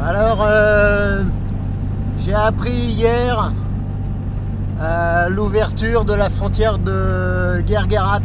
Alors, j'ai appris hier l'ouverture de la frontière de Guerguerat,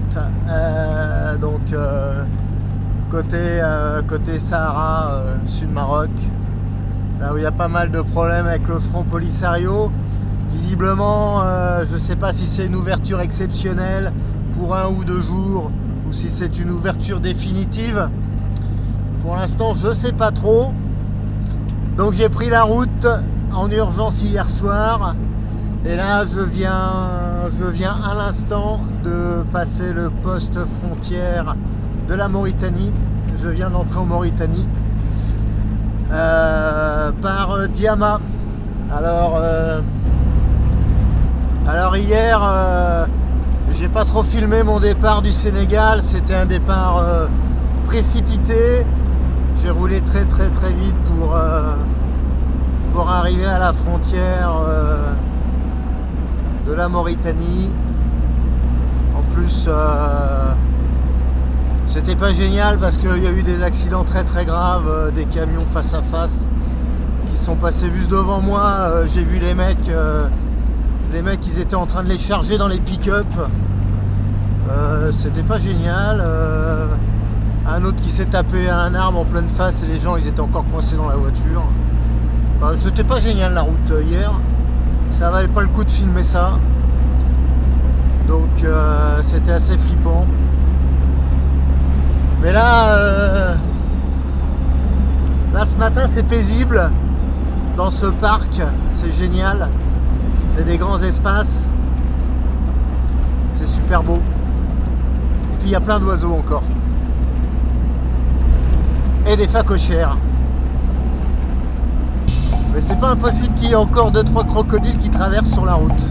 côté Sahara, sud Maroc, là où il y a pas mal de problèmes avec le Front Polisario. Visiblement, je ne sais pas si c'est une ouverture exceptionnelle pour 1 ou 2 jours ou si c'est une ouverture définitive. Pour l'instant, je ne sais pas trop. Donc j'ai pris la route en urgence hier soir. Et là, je viens à l'instant de passer le poste frontière de la Mauritanie. Je viens d'entrer en Mauritanie par Diama. Alors hier, j'ai pas trop filmé mon départ du Sénégal. C'était un départ précipité. J'ai roulé très vite pour arriver à la frontière de la Mauritanie. En plus, c'était pas génial parce qu'il y a eu des accidents très graves, des camions face à face qui sont passés juste devant moi. J'ai vu les mecs, ils étaient en train de les charger dans les pick-up. C'était pas génial. Un autre qui s'est tapé à un arbre en pleine face et les gens ils étaient encore coincés dans la voiture. C'était pas génial la route hier. Ça valait pas le coup de filmer ça. Donc c'était assez flippant. Mais là ce matin c'est paisible. Dans ce parc, c'est génial. C'est des grands espaces. C'est super beau. Et puis il y a plein d'oiseaux encore. Et des phacochères. Mais c'est pas impossible qu'il y ait encore 2-3 crocodiles qui traversent sur la route.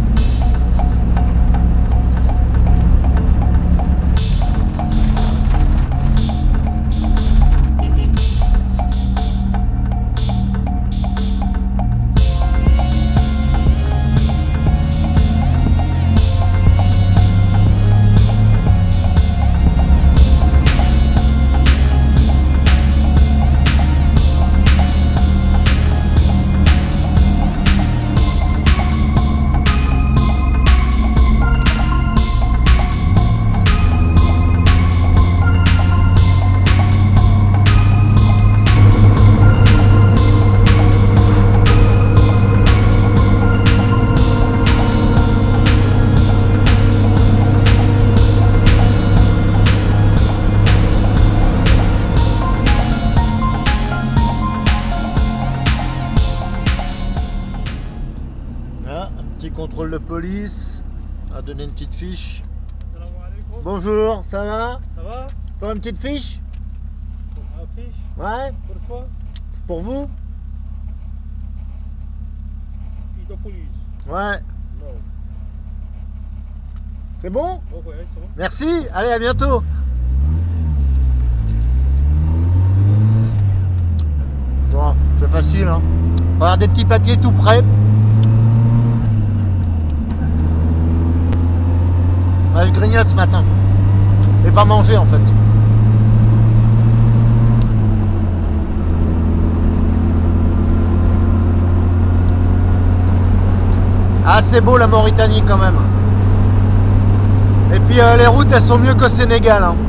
Contrôle de police, a donné une petite fiche. Bonjour, ça va? Ça va? Pour une petite fiche? Une fiche? Ouais. Pourquoi? Pour vous? Fiche de police. Ouais. Non. C'est bon? Oh, ouais, c'est bon. Merci, allez, à bientôt. Bon, c'est facile, hein. On va avoir des petits papiers tout prêts. Ouais, je grignote ce matin. Et pas manger en fait. Ah, c'est beau la Mauritanie quand même. Et puis les routes elles sont mieux qu'au Sénégal, hein.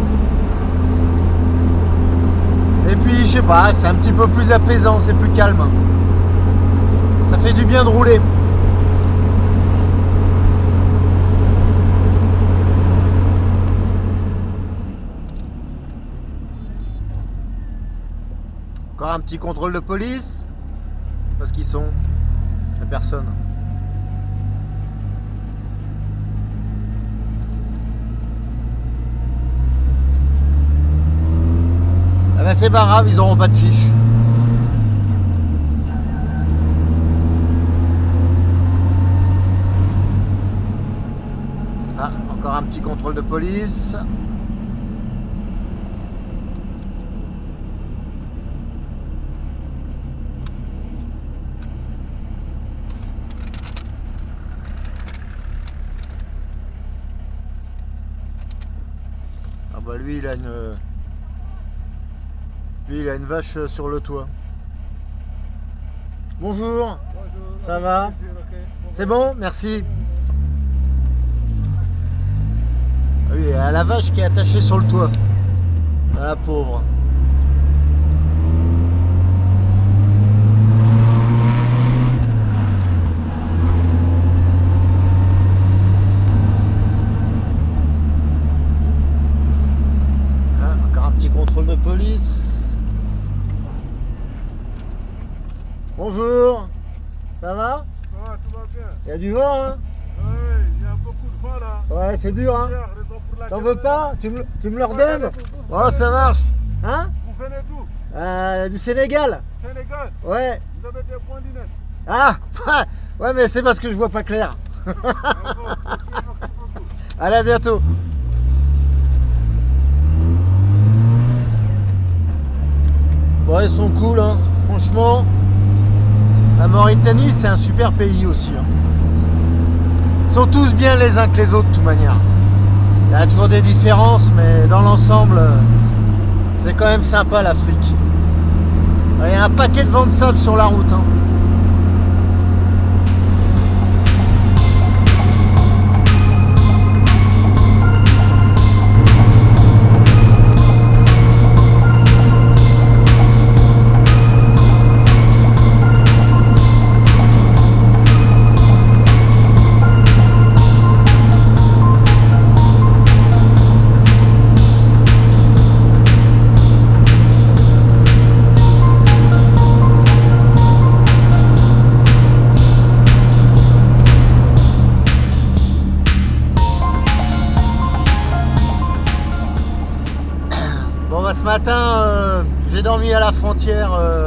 Et puis je sais pas, c'est un petit peu plus apaisant, c'est plus calme. Ça fait du bien de rouler. Encore un petit contrôle de police. Parce qu'ils sont. Il n'y a personne. Ah ben c'est pas grave, ils n'auront pas de fiche. Ah, encore un petit contrôle de police. Bah lui il a une vache sur le toit. Bonjour. Bonjour. Ça va? Ok. C'est bon? Merci. Ah oui, il y a la vache qui est attachée sur le toit. Ah, la pauvre. Ah, encore un petit contrôle de police. Bonjour. Ça va? Ah, tout va bien. Il y a du vent, hein? Oui, il y a beaucoup de vent là. Ouais, c'est dur, hein? Cher, raison pour laquelle- T'en veux pas? Tu me le redonnes? Oh, ça marche. Hein? Vous venez d'où? Du Sénégal. Sénégal. Ouais. Vous avez des points lunettes. Ah! Ouais, mais c'est parce que je vois pas clair. Ah bon, ok, merci beaucoup. Allez, à bientôt. Bon, ils sont cool, hein. Franchement. La Mauritanie, c'est un super pays aussi, hein. Ils sont tous bien les uns que les autres, de toute manière. Il y a toujours des différences, mais dans l'ensemble, c'est quand même sympa l'Afrique. Il y a un paquet de vents de sable sur la route, hein. Bon bah ce matin j'ai dormi à la frontière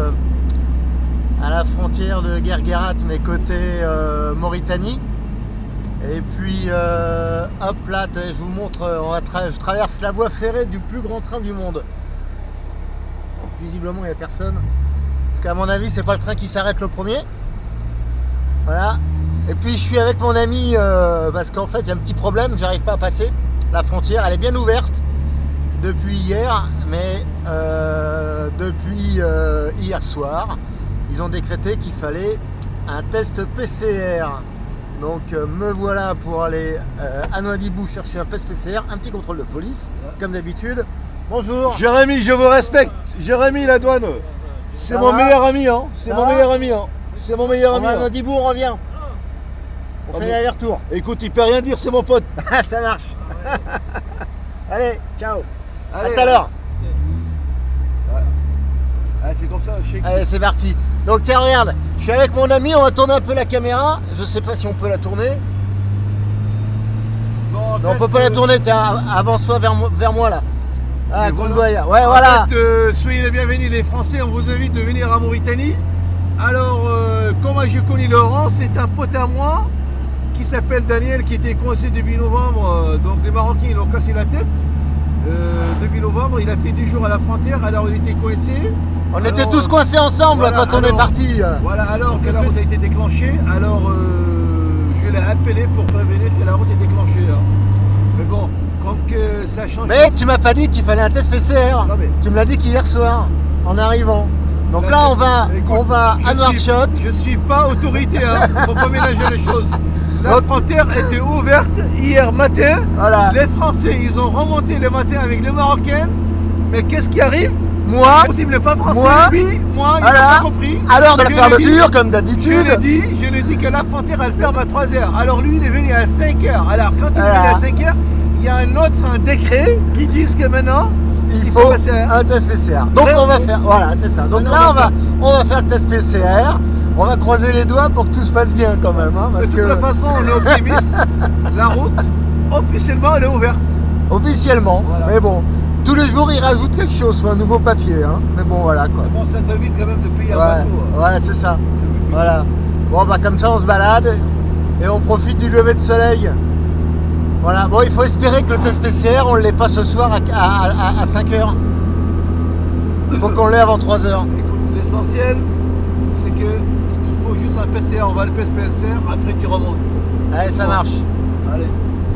de Guerguerat, mais côté Mauritanie. Et puis hop là, je vous montre, je traverse la voie ferrée du plus grand train du monde. Donc, visiblement il n'y a personne. Parce qu'à mon avis c'est pas le train qui s'arrête le premier. Voilà. Et puis je suis avec mon ami parce qu'en fait il y a un petit problème, j'arrive pas à passer. La frontière elle est bien ouverte depuis hier, mais depuis hier soir, ils ont décrété qu'il fallait un test PCR. Donc me voilà pour aller à Nouadhibou chercher un test PCR, un petit contrôle de police, comme d'habitude. Bonjour. Jérémy, je vous respecte. Jérémy, la douane, c'est Ça mon va? meilleur ami. Hein. C'est Ça mon va? meilleur ami. Hein. C'est mon meilleur On ami. va à hein. Nouadhibou, on revient. On Ah, fait mais- l'aller-retour. Écoute, il peut rien dire, c'est mon pote. Ça marche. Allez, ciao. Allez. À tout à l'heure. Ah, c'est comme ça, je sais. Allez, c'est parti. Donc tiens, regarde, je suis avec mon ami, on va tourner un peu la caméra. Je sais pas si on peut la tourner. Non, Non, on peut pas la tourner, tiens, avance-toi vers moi là. Ah, Et qu'on voilà. le voie. Ouais, En voilà. fait, soyez les bienvenus, les Français. On vous invite de venir à Mauritanie. Alors, comment je connais Laurent, c'est un pote à moi qui s'appelle Daniel, qui était coincé depuis novembre. Donc, les Marocains, ils l'ont cassé la tête. Depuis novembre, il a fait 2 jours à la frontière. Alors, il était coincé. On était Alors, tous coincés ensemble voilà, quand on est alors- parti. Voilà, alors que la route a été déclenchée, alors je l'ai appelé pour prévenir que la route est déclenchée. Hein. Mais bon, comme que ça change. Mais tu m'as pas dit qu'il fallait un test PCR. Non, mais- Tu me l'as dit qu'hier soir, en arrivant. Donc là, Écoute, on va à Nouakchott. Je suis pas autorité, hein. Faut pas mélanger les choses. La Donc- frontière était ouverte hier matin. Voilà. Les Français, ils ont remonté le matin avec les Marocains. Mais qu'est-ce qui arrive? Moi, Possible pas français. moi, lui, moi, il voilà. n'a pas compris. à l'heure de la Je l'ai fermeture, dit. comme Je d'habitude. l'ai dit que la frontière elle ferme à 3h. Alors lui il est venu à 5h. Alors quand il est Voilà. venu à 5h, il y a un décret qui dit que maintenant Il faut passer un test PCR. Donc Vraiment. on va faire, voilà, c'est ça. Donc Maintenant, là, on va faire le test PCR. On va croiser les doigts pour que tout se passe bien quand même. Hein, parce de toute que façon on est optimiste. La route officiellement elle est ouverte. officiellement, Voilà. mais bon, tous les jours ils rajoutent quelque chose, un nouveau papier. Hein. Mais bon, voilà quoi. Bon ça t'invite quand même de payer un Ouais, bateau. hein. ouais, c'est ça. Voilà. Bon, bah comme ça, on se balade et on profite du lever de soleil. Voilà. Bon, il faut espérer que le test PCR, on ne l'ait pas ce soir à 5h. Il faut qu'on l'ait avant 3h. Écoute, l'essentiel c'est que il faut juste un PCR. On va le PCR, après tu remontes. Allez, ça marche. Allez.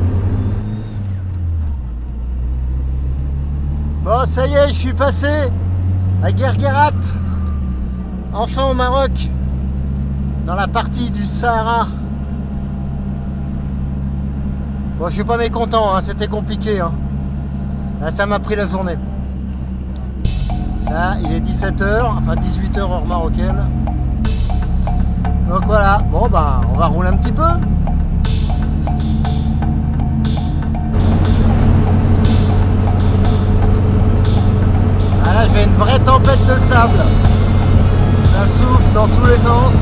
Bon, ça y est, je suis passé à Guerguerat. Enfin au Maroc. dans la partie du Sahara. Bon, je suis pas mécontent, hein, c'était compliqué. Hein. Là, ça m'a pris la journée. Là, il est 17h, enfin 18h heure marocaine. Donc voilà, bon bah on va rouler un petit peu. Ah là, j'ai une vraie tempête de sable. Ça souffle dans tous les sens.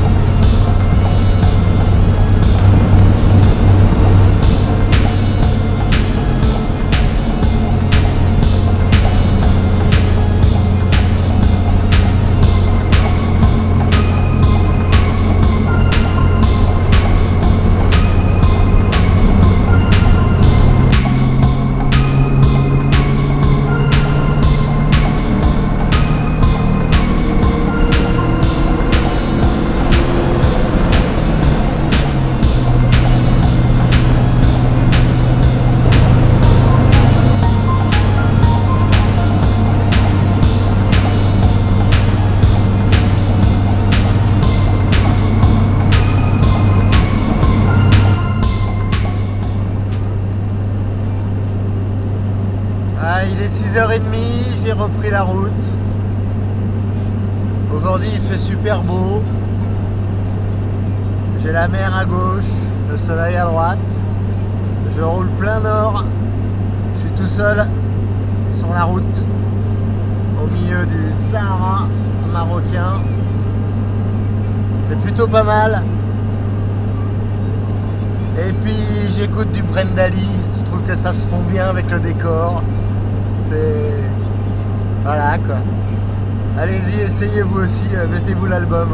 Il est 6h30, j'ai repris la route. Aujourd'hui il fait super beau. J'ai la mer à gauche, le soleil à droite. Je roule plein nord. Je suis tout seul sur la route au milieu du Sahara marocain. C'est plutôt pas mal. Et puis j'écoute du Brendali, je trouve que ça se fond bien avec le décor. C'est... Voilà quoi. Allez-y, essayez vous aussi, mettez-vous l'album.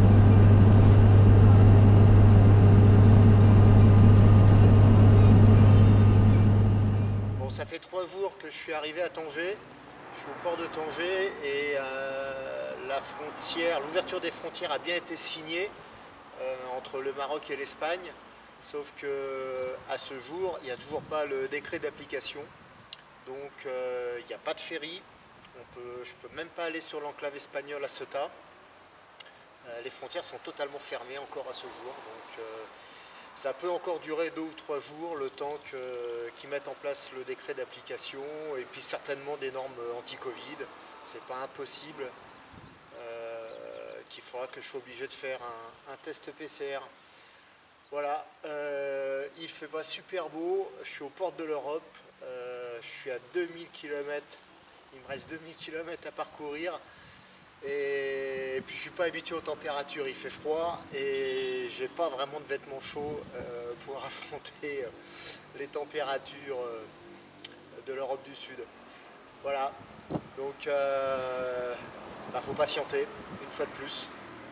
Bon, ça fait 3 jours que je suis arrivé à Tanger. Je suis au port de Tanger et la frontière, l'ouverture des frontières a bien été signée entre le Maroc et l'Espagne. Sauf que à ce jour, il n'y a toujours pas le décret d'application. Donc il n'y a pas de ferry. Je ne peux même pas aller sur l'enclave espagnole à Ceuta. Les frontières sont totalement fermées encore à ce jour. Donc ça peut encore durer 2 ou 3 jours, le temps qu'ils mettent en place le décret d'application et puis certainement des normes anti-Covid. C'est pas impossible qu'il faudra que je sois obligé de faire un test PCR. Voilà, il fait pas super beau, je suis aux portes de l'Europe, je suis à 2000 km, il me reste 2000 km à parcourir et puis je suis pas habitué aux températures, il fait froid et j'ai pas vraiment de vêtements chauds pour affronter les températures de l'Europe du Sud. Voilà, donc faut patienter une fois de plus.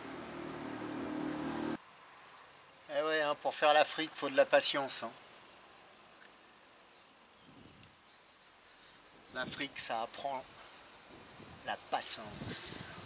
Eh ouais, hein, pour faire l'Afrique, il faut de la patience. Hein. L'Afrique, ça apprend la patience.